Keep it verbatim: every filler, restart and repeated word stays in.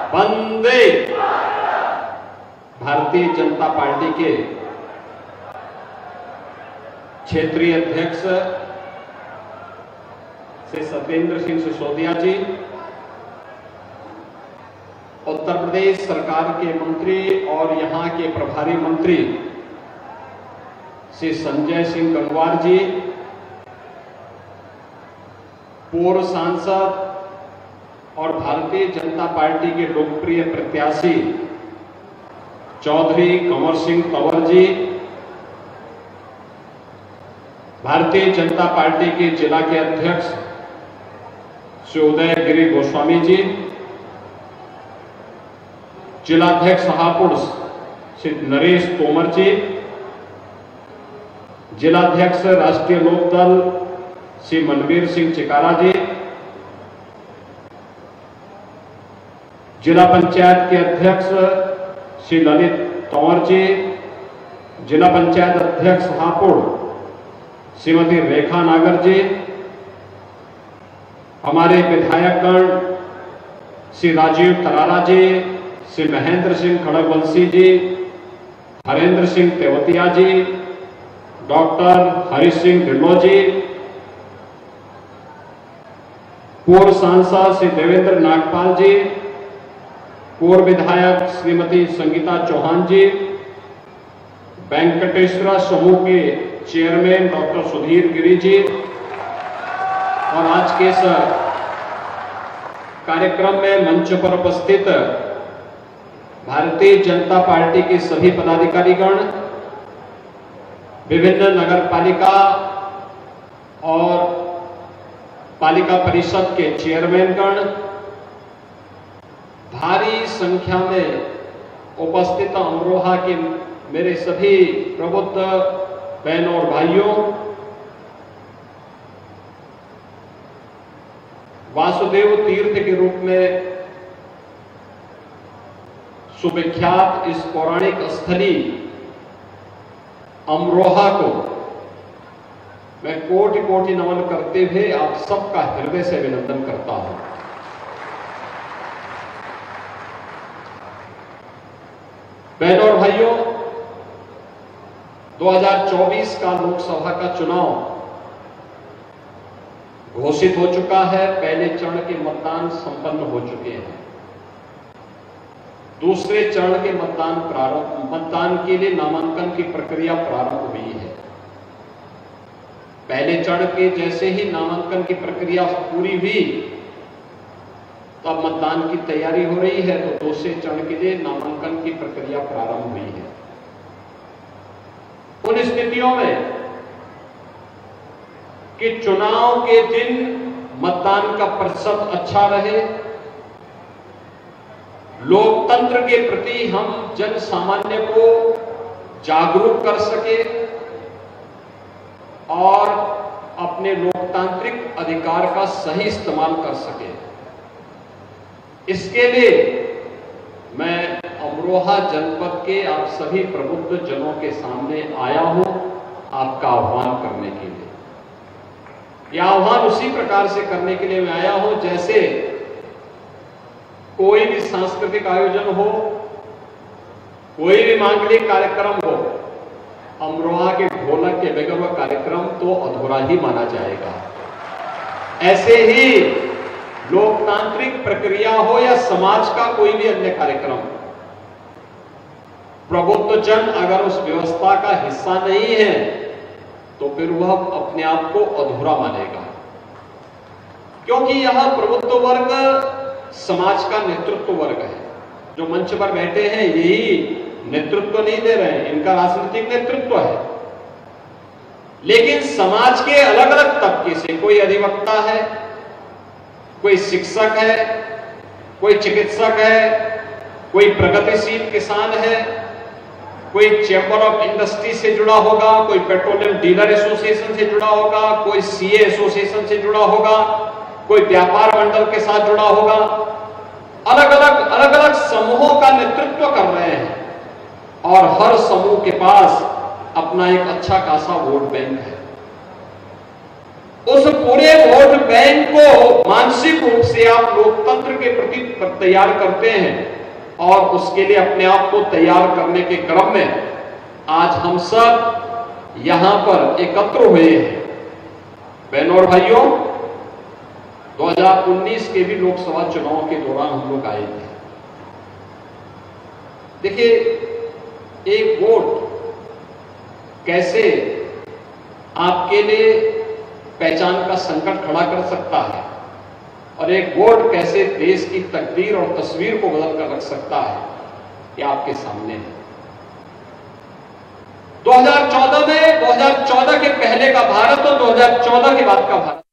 वंदे Bharatiya Janata party के क्षेत्रीय अध्यक्ष श्री सत्येंद्र सिंह सिसोदिया जी, उत्तर प्रदेश सरकार के मंत्री और यहां के प्रभारी मंत्री श्री संजय सिंह गंगवार जी, पूर्व सांसद और भारतीय जनता पार्टी के लोकप्रिय प्रत्याशी चौधरी कंवर सिंह तंवर जी, भारतीय जनता पार्टी के जिला के अध्यक्ष श्री उदयगिरी गोस्वामी जी, जिलाध्यक्ष शाहपुर श्री नरेश तोमर जी, जिलाध्यक्ष राष्ट्रीय लोकदल श्री मनवीर सिंह चिकारा जी, जिला पंचायत के अध्यक्ष श्री ललित तंवर जी, जिला पंचायत अध्यक्ष शाहपुर श्रीमती रेखा नागर जी, हमारे विधायकगण श्री राजीव तरारा जी, श्री महेंद्र सिंह खड़गवंशी जी, हरेंद्र सिंह तेवतिया जी, डॉक्टर हरीश सिंह ढिल्लों जी, पूर्व सांसद श्री देवेंद्र नागपाल जी, पूर्व विधायक श्रीमती संगीता चौहान जी, वेंकटेश्वरा समूह के चेयरमैन डॉक्टर सुधीर गिरी जी, और आज के इस कार्यक्रम में मंच पर उपस्थित भारतीय जनता पार्टी के सभी पदाधिकारीगण, विभिन्न नगर पालिका और पालिका परिषद के चेयरमैनगण, भारी संख्या में उपस्थित अमरोहा के मेरे सभी प्रबुद्ध बहनों और भाइयों, वासुदेव तीर्थ के रूप में सुविख्यात इस पौराणिक स्थली अमरोहा को मैं कोटि कोटि नमन करते हुए आप सबका हृदय से अभिनंदन करता हूं। बहनों और भाइयों, दो हज़ार चौबीस का लोकसभा का चुनाव घोषित हो चुका है। पहले चरण के मतदान संपन्न हो चुके हैं। दूसरे चरण के मतदान प्रारंभ मतदान के लिए नामांकन की प्रक्रिया प्रारंभ हुई है। पहले चरण के जैसे ही नामांकन की प्रक्रिया पूरी हुई तो अब मतदान की तैयारी हो रही है, तो दूसरे चरण के लिए नामांकन की प्रक्रिया प्रारंभ हुई है। उन स्थितियों में कि चुनाव के दिन मतदान का प्रतिशत अच्छा रहे, लोकतंत्र के प्रति हम जन सामान्य को जागरूक कर सके और अपने लोकतांत्रिक अधिकार का सही इस्तेमाल कर सके, इसके लिए मैं अमरोहा जनपद के आप सभी प्रबुद्ध जनों के सामने आया हूं आपका आह्वान करने के लिए। यह आह्वान उसी प्रकार से करने के लिए मैं आया हूं जैसे कोई भी सांस्कृतिक आयोजन हो, कोई भी मांगलिक कार्यक्रम हो, अमरोहा के ढोलक के बगैर वह कार्यक्रम तो अधूरा ही माना जाएगा। ऐसे ही लोकतांत्रिक प्रक्रिया हो या समाज का कोई भी अन्य कार्यक्रम, प्रबुद्ध जन अगर उस व्यवस्था का हिस्सा नहीं है तो फिर वह अपने आप को अधूरा मानेगा, क्योंकि यह प्रबुद्ध वर्ग समाज का नेतृत्व वर्ग है। जो मंच पर बैठे हैं यही नेतृत्व नहीं दे रहे हैं, इनका राजनीतिक नेतृत्व है, लेकिन समाज के अलग अलग तबके से कोई अधिवक्ता है, कोई शिक्षक है, कोई चिकित्सक है, कोई प्रगतिशील किसान है, कोई चैंबर ऑफ इंडस्ट्री से जुड़ा होगा, कोई पेट्रोलियम डीलर एसोसिएशन से जुड़ा होगा, कोई सीए एसोसिएशन से जुड़ा होगा, कोई व्यापार मंडल के साथ जुड़ा होगा। अलग अलग अलग अलग समूहों का नेतृत्व कर रहे हैं और हर समूह के पास अपना एक अच्छा खासा वोट बैंक है। उस पूरे वोट बैंक को मानसिक रूप से आप लोकतंत्र के प्रति तैयार करते हैं और उसके लिए अपने आप को तैयार करने के क्रम में आज हम सब यहां पर एकत्र हुए हैं। बहनों और भाइयों, दो हज़ार उन्नीस के भी लोकसभा चुनाव के दौरान हम लोग आए थे। देखिए, एक वोट कैसे आपके लिए पहचान का संकट खड़ा कर सकता है और एक वोट कैसे देश की तकदीर और तस्वीर को बदल कर रख सकता है, ये आपके सामने है। दो हज़ार चौदह में दो हज़ार चौदह के पहले का भारत और दो हज़ार चौदह के बाद का भारत